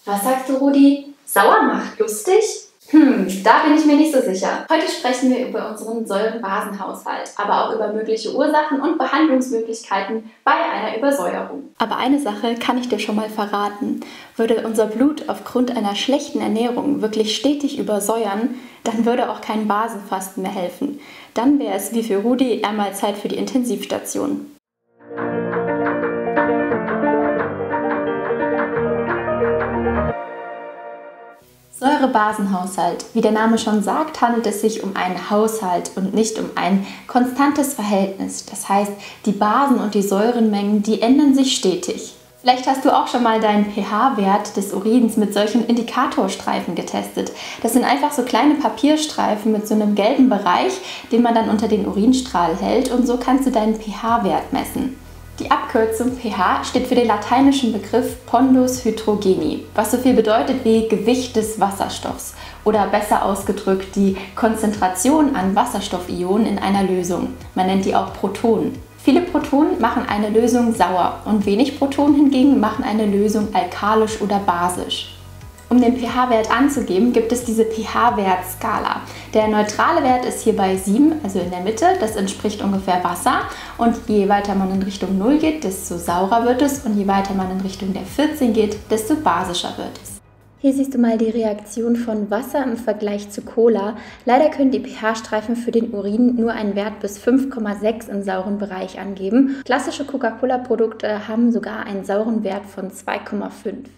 Was sagst du, Rudi? Sauer macht lustig? Da bin ich mir nicht so sicher. Heute sprechen wir über unseren Säuren-Basen-Haushalt, aber auch über mögliche Ursachen und Behandlungsmöglichkeiten bei einer Übersäuerung. Aber eine Sache kann ich dir schon mal verraten. Würde unser Blut aufgrund einer schlechten Ernährung wirklich stetig übersäuern, dann würde auch kein Basenfasten mehr helfen. Dann wäre es wie für Rudi einmal Zeit für die Intensivstation. Säure-Basen-Haushalt. Wie der Name schon sagt, handelt es sich um einen Haushalt und nicht um ein konstantes Verhältnis. Das heißt, die Basen- und die Säurenmengen, die ändern sich stetig. Vielleicht hast du auch schon mal deinen pH-Wert des Urins mit solchen Indikatorstreifen getestet. Das sind einfach so kleine Papierstreifen mit so einem gelben Bereich, den man dann unter den Urinstrahl hält, und so kannst du deinen pH-Wert messen. Die Abkürzung pH steht für den lateinischen Begriff Pondus hydrogeni, was so viel bedeutet wie Gewicht des Wasserstoffs oder besser ausgedrückt die Konzentration an Wasserstoffionen in einer Lösung. Man nennt die auch Protonen. Viele Protonen machen eine Lösung sauer und wenig Protonen hingegen machen eine Lösung alkalisch oder basisch. Um den pH-Wert anzugeben, gibt es diese pH-Wertskala. Der neutrale Wert ist hier bei 7, also in der Mitte. Das entspricht ungefähr Wasser. Und je weiter man in Richtung 0 geht, desto saurer wird es. Und je weiter man in Richtung der 14 geht, desto basischer wird es. Hier siehst du mal die Reaktion von Wasser im Vergleich zu Cola. Leider können die pH-Streifen für den Urin nur einen Wert bis 5,6 im sauren Bereich angeben. Klassische Coca-Cola-Produkte haben sogar einen sauren Wert von 2,5.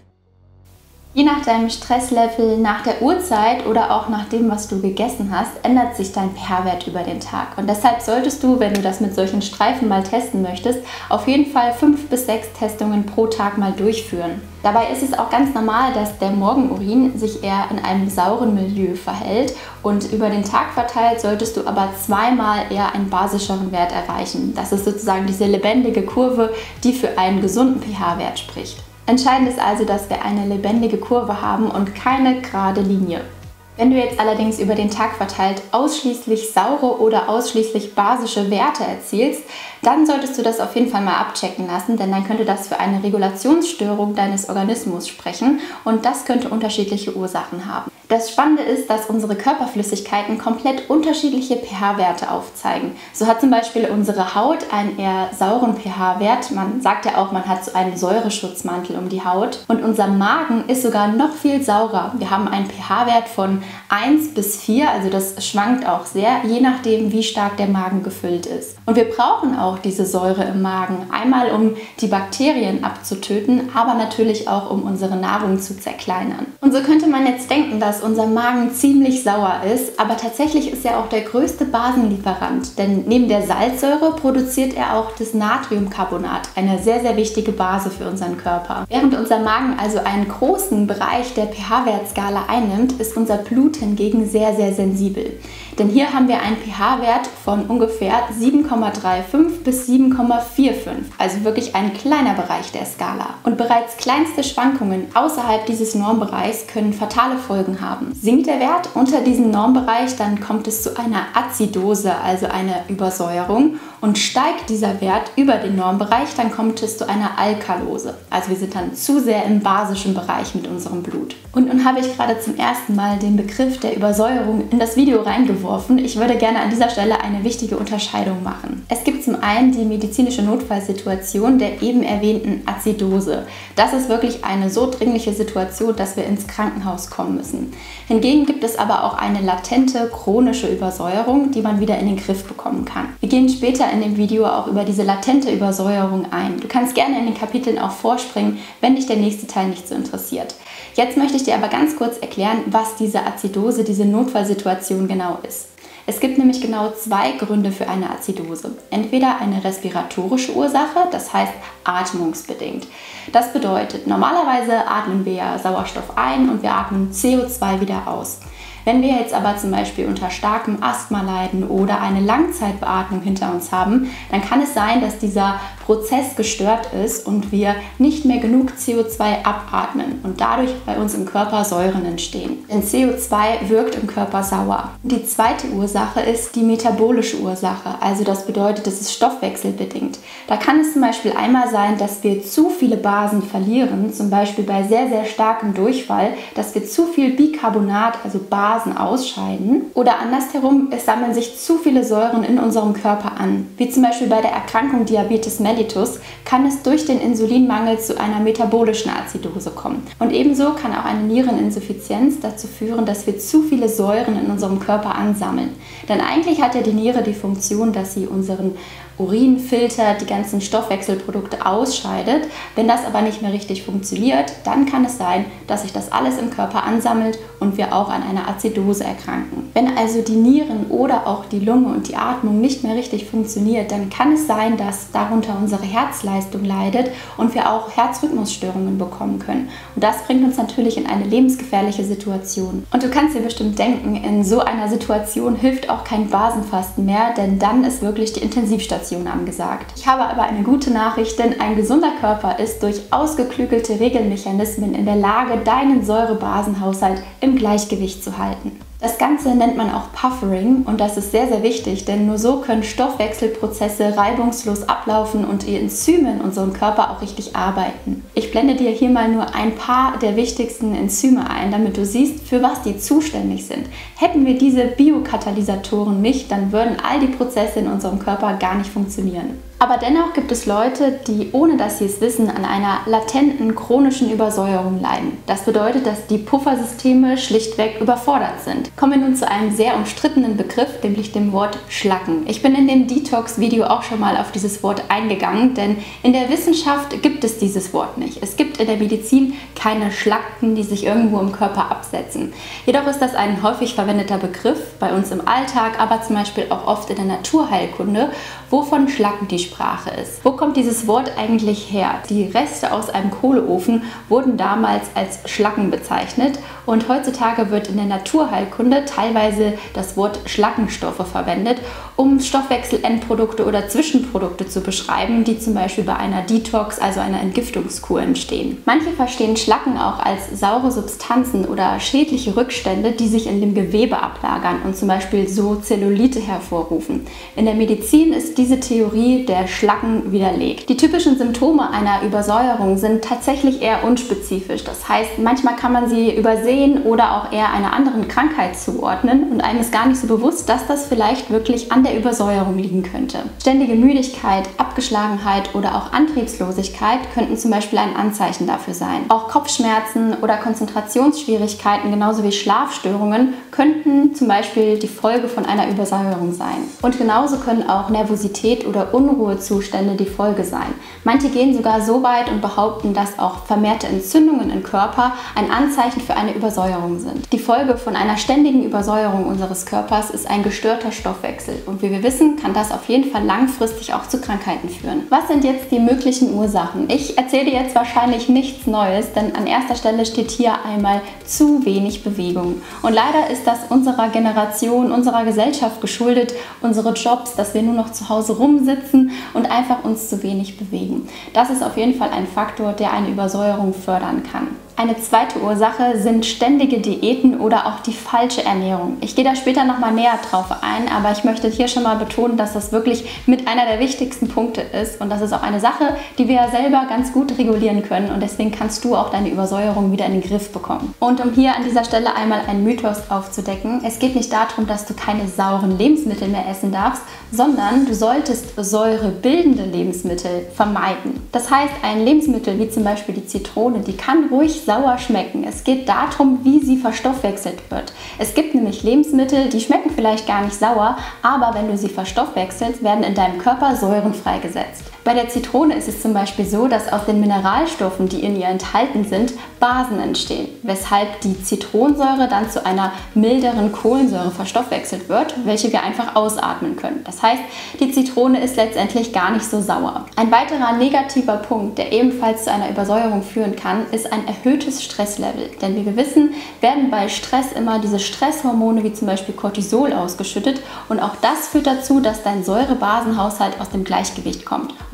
Je nach deinem Stresslevel, nach der Uhrzeit oder auch nach dem, was du gegessen hast, ändert sich dein pH-Wert über den Tag. Und deshalb solltest du, wenn du das mit solchen Streifen mal testen möchtest, auf jeden Fall 5 bis 6 Testungen pro Tag mal durchführen. Dabei ist es auch ganz normal, dass der Morgenurin sich eher in einem sauren Milieu verhält, und über den Tag verteilt solltest du aber zweimal eher einen basischeren Wert erreichen. Das ist sozusagen diese lebendige Kurve, die für einen gesunden pH-Wert spricht. Entscheidend ist also, dass wir eine lebendige Kurve haben und keine gerade Linie. Wenn du jetzt allerdings über den Tag verteilt ausschließlich saure oder ausschließlich basische Werte erzielst, dann solltest du das auf jeden Fall mal abchecken lassen, denn dann könnte das für eine Regulationsstörung deines Organismus sprechen, und das könnte unterschiedliche Ursachen haben. Das Spannende ist, dass unsere Körperflüssigkeiten komplett unterschiedliche pH-Werte aufzeigen. So hat zum Beispiel unsere Haut einen eher sauren pH-Wert. Man sagt ja auch, man hat so einen Säureschutzmantel um die Haut. Und unser Magen ist sogar noch viel saurer. Wir haben einen pH-Wert von 1 bis 4, also das schwankt auch sehr, je nachdem, wie stark der Magen gefüllt ist. Und wir brauchen auch diese Säure im Magen, einmal um die Bakterien abzutöten, aber natürlich auch um unsere Nahrung zu zerkleinern. Und so könnte man jetzt denken, dass unser Magen ziemlich sauer ist, aber tatsächlich ist er auch der größte Basenlieferant, denn neben der Salzsäure produziert er auch das Natriumcarbonat, eine sehr, sehr wichtige Base für unseren Körper. Während unser Magen also einen großen Bereich der pH-Wertskala einnimmt, ist unser Blut hingegen sehr, sehr sensibel. Denn hier haben wir einen pH-Wert von ungefähr 7,35 bis 7,45, also wirklich ein kleiner Bereich der Skala. Und bereits kleinste Schwankungen außerhalb dieses Normbereichs können fatale Folgen haben. Sinkt der Wert unter diesem Normbereich, dann kommt es zu einer Azidose, also einer Übersäuerung. Und steigt dieser Wert über den Normbereich, dann kommt es zu einer Alkalose. Also wir sind dann zu sehr im basischen Bereich mit unserem Blut. Und nun habe ich gerade zum ersten Mal den Begriff der Übersäuerung in das Video reingeworfen. Ich würde gerne an dieser Stelle eine wichtige Unterscheidung machen. Es gibt zum einen die medizinische Notfallsituation der eben erwähnten Azidose. Das ist wirklich eine so dringliche Situation, dass wir ins Krankenhaus kommen müssen. Hingegen gibt es aber auch eine latente chronische Übersäuerung, die man wieder in den Griff bekommen kann. Wir gehen später in dem Video auch über diese latente Übersäuerung ein. Du kannst gerne in den Kapiteln auch vorspringen, wenn dich der nächste Teil nicht so interessiert. Jetzt möchte ich dir aber ganz kurz erklären, was diese Azidose, diese Notfallsituation genau ist. Es gibt nämlich genau 2 Gründe für eine Azidose. Entweder eine respiratorische Ursache, das heißt atmungsbedingt. Das bedeutet, normalerweise atmen wir ja Sauerstoff ein und wir atmen CO2 wieder aus. Wenn wir jetzt aber zum Beispiel unter starkem Asthma leiden oder eine Langzeitbeatmung hinter uns haben, dann kann es sein, dass dieser Prozess gestört ist und wir nicht mehr genug CO2 abatmen und dadurch bei uns im Körper Säuren entstehen. Denn CO2 wirkt im Körper sauer. Die zweite Ursache ist die metabolische Ursache, also das bedeutet, es ist stoffwechselbedingt. Da kann es zum Beispiel einmal sein, dass wir zu viele Basen verlieren, zum Beispiel bei sehr, sehr starkem Durchfall, dass wir zu viel Bicarbonat, also Basen, ausscheiden. Oder andersherum, es sammeln sich zu viele Säuren in unserem Körper an. Wie zum Beispiel bei der Erkrankung Diabetes mellitus kann es durch den Insulinmangel zu einer metabolischen Azidose kommen. Und ebenso kann auch eine Niereninsuffizienz dazu führen, dass wir zu viele Säuren in unserem Körper ansammeln. Denn eigentlich hat ja die Niere die Funktion, dass sie unseren Urin filtert, die ganzen Stoffwechselprodukte ausscheidet. Wenn das aber nicht mehr richtig funktioniert, dann kann es sein, dass sich das alles im Körper ansammelt und wir auch an einer Azidose erkranken. Wenn also die Nieren oder auch die Lunge und die Atmung nicht mehr richtig funktioniert, dann kann es sein, dass darunter unsere Herzleistung leidet und wir auch Herzrhythmusstörungen bekommen können. Und das bringt uns natürlich in eine lebensgefährliche Situation. Und du kannst dir bestimmt denken, in so einer Situation hilft auch kein Basenfasten mehr, denn dann ist wirklich die Intensivstation angesagt. Ich habe aber eine gute Nachricht, denn ein gesunder Körper ist durch ausgeklügelte Regelmechanismen in der Lage, deinen Säurebasenhaushalt im Gleichgewicht zu halten. Das Ganze nennt man auch Puffering und das ist sehr, sehr wichtig, denn nur so können Stoffwechselprozesse reibungslos ablaufen und die Enzyme in unserem Körper auch richtig arbeiten. Ich blende dir hier mal nur ein paar der wichtigsten Enzyme ein, damit du siehst, für was die zuständig sind. Hätten wir diese Biokatalysatoren nicht, dann würden all die Prozesse in unserem Körper gar nicht funktionieren. Aber dennoch gibt es Leute, die, ohne dass sie es wissen, an einer latenten chronischen Übersäuerung leiden. Das bedeutet, dass die Puffersysteme schlichtweg überfordert sind. Kommen wir nun zu einem sehr umstrittenen Begriff, nämlich dem Wort Schlacken. Ich bin in dem Detox-Video auch schon mal auf dieses Wort eingegangen, denn in der Wissenschaft gibt es dieses Wort nicht. Es gibt in der Medizin keine Schlacken, die sich irgendwo im Körper absetzen. Jedoch ist das ein häufig verwendeter Begriff bei uns im Alltag, aber zum Beispiel auch oft in der Naturheilkunde, wovon Schlacken die Sprache ist. Wo kommt dieses Wort eigentlich her? Die Reste aus einem Kohleofen wurden damals als Schlacken bezeichnet und heutzutage wird in der Naturheilkunde teilweise das Wort Schlackenstoffe verwendet, um Stoffwechselendprodukte oder Zwischenprodukte zu beschreiben, die zum Beispiel bei einer Detox, also einer Entgiftungskur entstehen. Manche verstehen Schlacken auch als saure Substanzen oder schädliche Rückstände, die sich in dem Gewebe ablagern und zum Beispiel so Zellulite hervorrufen. In der Medizin ist diese Theorie der Schlacken widerlegt. Die typischen Symptome einer Übersäuerung sind tatsächlich eher unspezifisch. Das heißt, manchmal kann man sie übersehen oder auch eher einer anderen Krankheit zuordnen und einem ist gar nicht so bewusst, dass das vielleicht wirklich an der Übersäuerung liegen könnte. Ständige Müdigkeit, Abgeschlagenheit oder auch Antriebslosigkeit könnten zum Beispiel ein Anzeichen dafür sein. Auch Kopfschmerzen oder Konzentrationsschwierigkeiten, genauso wie Schlafstörungen, könnten zum Beispiel die Folge von einer Übersäuerung sein. Und genauso können auch Nervosität oder Unruhezustände die Folge sein. Manche gehen sogar so weit und behaupten, dass auch vermehrte Entzündungen im Körper ein Anzeichen für eine Übersäuerung sind. Die Folge von einer ständigen Übersäuerung unseres Körpers ist ein gestörter Stoffwechsel. Und wie wir wissen, kann das auf jeden Fall langfristig auch zu Krankheiten führen. Was sind jetzt die möglichen Ursachen? Ich erzähle dir jetzt wahrscheinlich nichts Neues, denn an erster Stelle steht hier einmal zu wenig Bewegung. Und leider ist das unserer Generation, unserer Gesellschaft geschuldet, unsere Jobs, dass wir nur noch zu Hause rumsitzen und einfach uns zu wenig bewegen. Das ist auf jeden Fall ein Faktor, der eine Übersäuerung fördern kann. Eine zweite Ursache sind ständige Diäten oder auch die falsche Ernährung. Ich gehe da später nochmal näher drauf ein, aber ich möchte hier schon mal betonen, dass das wirklich mit einer der wichtigsten Punkte ist und das ist auch eine Sache, die wir ja selber ganz gut regulieren können und deswegen kannst du auch deine Übersäuerung wieder in den Griff bekommen. Und um hier an dieser Stelle einmal einen Mythos aufzudecken, es geht nicht darum, dass du keine sauren Lebensmittel mehr essen darfst, sondern du solltest säurebildende Lebensmittel vermeiden. Das heißt, ein Lebensmittel wie zum Beispiel die Zitrone, die kann ruhig sauer schmecken. Es geht darum, wie sie verstoffwechselt wird. Es gibt nämlich Lebensmittel, die schmecken vielleicht gar nicht sauer, aber wenn du sie verstoffwechselst, werden in deinem Körper Säuren freigesetzt. Bei der Zitrone ist es zum Beispiel so, dass aus den Mineralstoffen, die in ihr enthalten sind, Basen entstehen, weshalb die Zitronensäure dann zu einer milderen Kohlensäure verstoffwechselt wird, welche wir einfach ausatmen können. Das heißt, die Zitrone ist letztendlich gar nicht so sauer. Ein weiterer negativer Punkt, der ebenfalls zu einer Übersäuerung führen kann, ist ein erhöhtes Stresslevel. Denn wie wir wissen, werden bei Stress immer diese Stresshormone wie zum Beispiel Cortisol ausgeschüttet und auch das führt dazu, dass dein Säurebasenhaushalt aus dem Gleichgewicht kommt. Und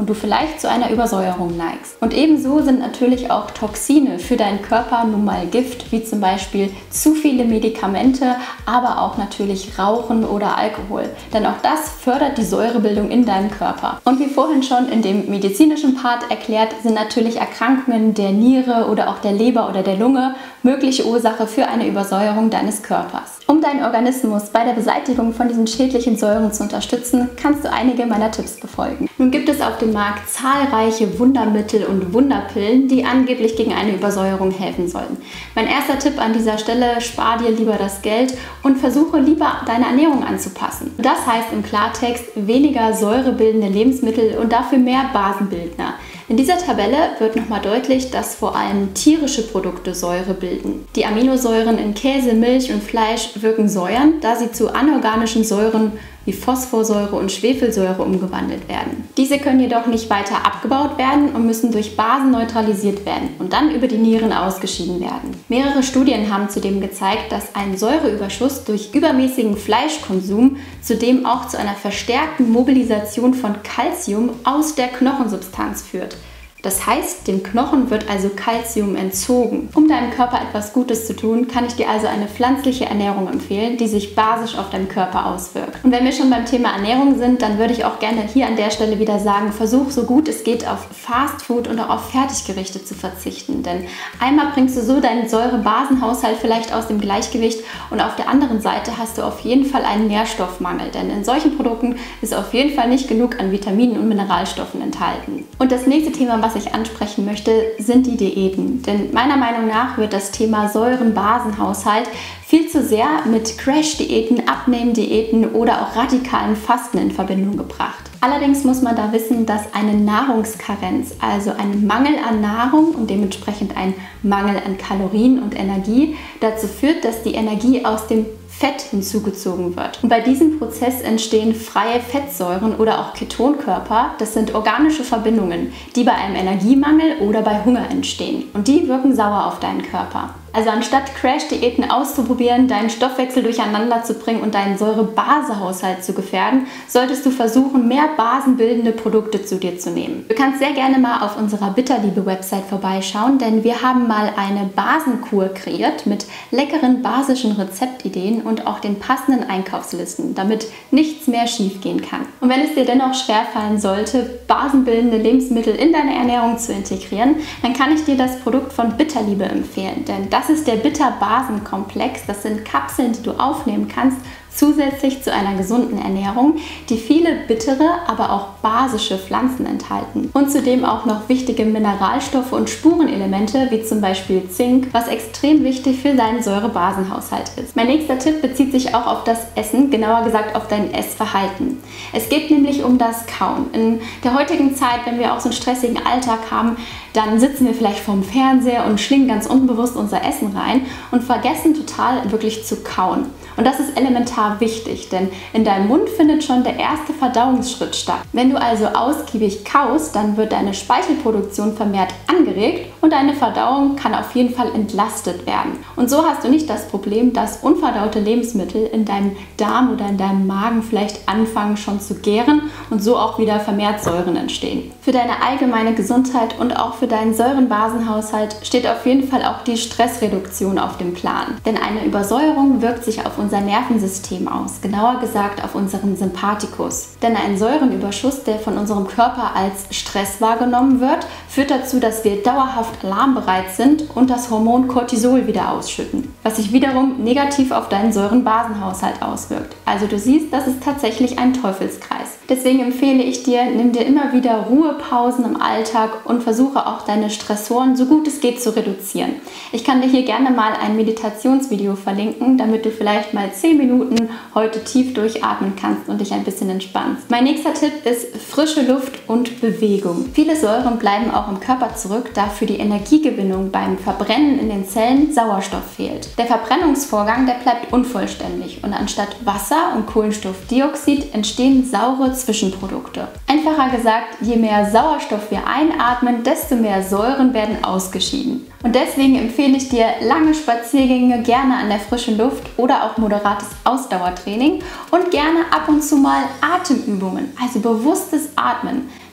und du vielleicht zu einer Übersäuerung neigst. Und ebenso sind natürlich auch Toxine für deinen Körper nun mal Gift, wie zum Beispiel zu viele Medikamente, aber auch natürlich Rauchen oder Alkohol. Denn auch das fördert die Säurebildung in deinem Körper. Und wie vorhin schon in dem medizinischen Part erklärt, sind natürlich Erkrankungen der Niere oder auch der Leber oder der Lunge mögliche Ursache für eine Übersäuerung deines Körpers. Um deinen Organismus bei der Beseitigung von diesen schädlichen Säuren zu unterstützen, kannst du einige meiner Tipps befolgen. Nun gibt es auf dem Markt zahlreiche Wundermittel und Wunderpillen, die angeblich gegen eine Übersäuerung helfen sollen. Mein erster Tipp an dieser Stelle: spar dir lieber das Geld und versuche lieber deine Ernährung anzupassen. Das heißt im Klartext weniger säurebildende Lebensmittel und dafür mehr Basenbildner. In dieser Tabelle wird nochmal deutlich, dass vor allem tierische Produkte Säure bilden. Die Aminosäuren in Käse, Milch und Fleisch wirken säuernd, da sie zu anorganischen Säuren wie Phosphorsäure und Schwefelsäure umgewandelt werden. Diese können jedoch nicht weiter abgebaut werden und müssen durch Basen neutralisiert werden und dann über die Nieren ausgeschieden werden. Mehrere Studien haben zudem gezeigt, dass ein Säureüberschuss durch übermäßigen Fleischkonsum zudem auch zu einer verstärkten Mobilisation von Calcium aus der Knochensubstanz führt. Das heißt, dem Knochen wird also Calcium entzogen. Um deinem Körper etwas Gutes zu tun, kann ich dir also eine pflanzliche Ernährung empfehlen, die sich basisch auf deinem Körper auswirkt. Und wenn wir schon beim Thema Ernährung sind, dann würde ich auch gerne hier an der Stelle wieder sagen, versuch so gut es geht auf Fast Food und auch auf Fertiggerichte zu verzichten. Denn einmal bringst du so deinen Säure-Basen-Haushalt vielleicht aus dem Gleichgewicht und auf der anderen Seite hast du auf jeden Fall einen Nährstoffmangel. Denn in solchen Produkten ist auf jeden Fall nicht genug an Vitaminen und Mineralstoffen enthalten. Und das nächste Thema, was ich ansprechen möchte, sind die Diäten. Denn meiner Meinung nach wird das Thema Säuren-Basen-Haushalt viel zu sehr mit Crash-Diäten, Abnehmen-Diäten oder auch radikalen Fasten in Verbindung gebracht. Allerdings muss man da wissen, dass eine Nahrungskarenz, also ein Mangel an Nahrung und dementsprechend ein Mangel an Kalorien und Energie, dazu führt, dass die Energie aus dem Fett hinzugezogen wird. Und bei diesem Prozess entstehen freie Fettsäuren oder auch Ketonkörper. Das sind organische Verbindungen, die bei einem Energiemangel oder bei Hunger entstehen. Und die wirken sauer auf deinen Körper. Also anstatt Crash-Diäten auszuprobieren, deinen Stoffwechsel durcheinander zu bringen und deinen Säure-Base-Haushalt zu gefährden, solltest du versuchen, mehr basenbildende Produkte zu dir zu nehmen. Du kannst sehr gerne mal auf unserer Bitterliebe-Website vorbeischauen, denn wir haben mal eine Basenkur kreiert mit leckeren basischen Rezeptideen und auch den passenden Einkaufslisten, damit nichts mehr schief gehen kann. Und wenn es dir dennoch schwerfallen sollte, basenbildende Lebensmittel in deine Ernährung zu integrieren, dann kann ich dir das Produkt von Bitterliebe empfehlen, denn das ist der Bitter-Basen-Komplex. Das sind Kapseln, die du aufnehmen kannst, zusätzlich zu einer gesunden Ernährung, die viele bittere, aber auch basische Pflanzen enthalten. Und zudem auch noch wichtige Mineralstoffe und Spurenelemente, wie zum Beispiel Zink, was extrem wichtig für deinen Säure-Basen-Haushalt ist. Mein nächster Tipp bezieht sich auch auf das Essen, genauer gesagt auf dein Essverhalten. Es geht nämlich um das Kauen. In der heutigen Zeit, wenn wir auch so einen stressigen Alltag haben, dann sitzen wir vielleicht vorm Fernseher und schlingen ganz unbewusst unser Essen rein und vergessen total wirklich zu kauen. Und das ist elementar wichtig, denn in deinem Mund findet schon der erste Verdauungsschritt statt. Wenn du also ausgiebig kaust, dann wird deine Speichelproduktion vermehrt angeregt und deine Verdauung kann auf jeden Fall entlastet werden. Und so hast du nicht das Problem, dass unverdaute Lebensmittel in deinem Darm oder in deinem Magen vielleicht anfangen schon zu gären und so auch wieder vermehrt Säuren entstehen. Für deine allgemeine Gesundheit und auch für deinen Säuren-Basen-Haushalt steht auf jeden Fall auch die Stressreduktion auf dem Plan. Denn eine Übersäuerung wirkt sich auf unser Nervensystem aus, genauer gesagt auf unseren Sympathikus. Denn ein Säurenüberschuss, der von unserem Körper als Stress wahrgenommen wird, führt dazu, dass wir dauerhaft alarmbereit sind und das Hormon Cortisol wieder ausschütten, was sich wiederum negativ auf deinen Säuren-Basen-Haushalt auswirkt. Also du siehst, das ist tatsächlich ein Teufelskreis. Deswegen empfehle ich dir, nimm dir immer wieder Ruhepausen im Alltag und versuche auch deine Stressoren so gut es geht zu reduzieren. Ich kann dir hier gerne mal ein Meditationsvideo verlinken, damit du vielleicht mal 10 Minuten heute tief durchatmen kannst und dich ein bisschen entspannst. Mein nächster Tipp ist frische Luft und Bewegung. Viele Säuren bleiben auch im Körper zurück, da für die Energiegewinnung beim Verbrennen in den Zellen Sauerstoff fehlt. Der Verbrennungsvorgang, der bleibt unvollständig und anstatt Wasser und Kohlenstoffdioxid entstehen saure Zwischenprodukte. Einfacher gesagt, je mehr Sauerstoff wir einatmen, desto mehr Säuren werden ausgeschieden. Und deswegen empfehle ich dir lange Spaziergänge, gerne an der frischen Luft oder auch moderates Ausdauertraining und gerne ab und zu mal Atemübungen, also bewusstes Atmen.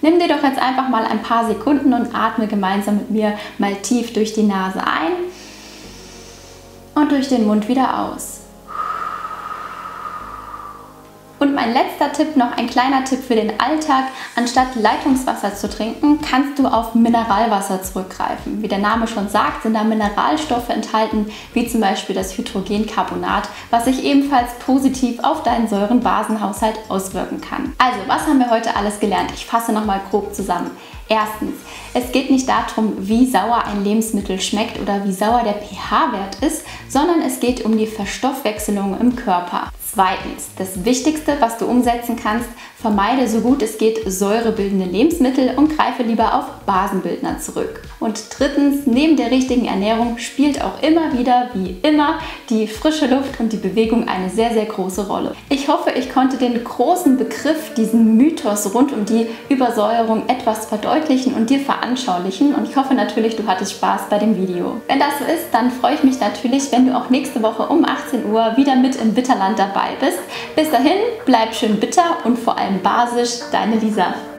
Nimm dir doch jetzt einfach mal ein paar Sekunden und atme gemeinsam mit mir mal tief durch die Nase ein und durch den Mund wieder aus. Und mein letzter Tipp, noch ein kleiner Tipp für den Alltag. Anstatt Leitungswasser zu trinken, kannst du auf Mineralwasser zurückgreifen. Wie der Name schon sagt, sind da Mineralstoffe enthalten, wie zum Beispiel das Hydrogencarbonat, was sich ebenfalls positiv auf deinen Säurenbasenhaushalt auswirken kann. Also, was haben wir heute alles gelernt? Ich fasse nochmal grob zusammen. Erstens, es geht nicht darum, wie sauer ein Lebensmittel schmeckt oder wie sauer der pH-Wert ist, sondern es geht um die Verstoffwechselung im Körper. Zweitens, das Wichtigste, was du umsetzen kannst, vermeide so gut es geht säurebildende Lebensmittel und greife lieber auf Basenbildner zurück. Und drittens, neben der richtigen Ernährung spielt auch immer wieder, wie immer, die frische Luft und die Bewegung eine sehr, sehr große Rolle. Ich hoffe, ich konnte den großen Begriff, diesen Mythos rund um die Übersäuerung etwas verdeutlichen und dir veranschaulichen. Und ich hoffe natürlich, du hattest Spaß bei dem Video. Wenn das so ist, dann freue ich mich natürlich, wenn du auch nächste Woche um 18 Uhr wieder mit im Bitterland dabei bist. Bis dahin, bleib schön bitter und vor allem basisch, deine Lisa.